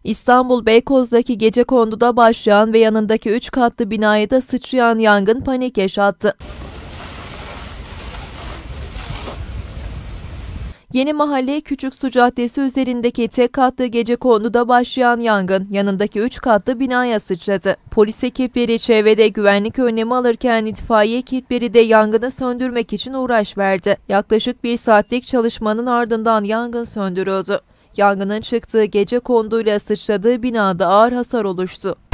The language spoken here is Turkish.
İstanbul Beykoz'daki gecekonduda başlayan ve yanındaki 3 katlı binaya da sıçrayan yangın panik yaşattı. Yenimahalle Küçüksu Caddesi üzerindeki tek katlı gecekonduda başlayan yangın yanındaki 3 katlı binaya sıçradı. Polis ekipleri çevrede güvenlik önlemi alırken itfaiye ekipleri de yangını söndürmek için uğraş verdi. Yaklaşık 1 saatlik çalışmanın ardından yangın söndürüldü. Yangının çıktığı gecekonduyla sıçradığı binada ağır hasar oluştu.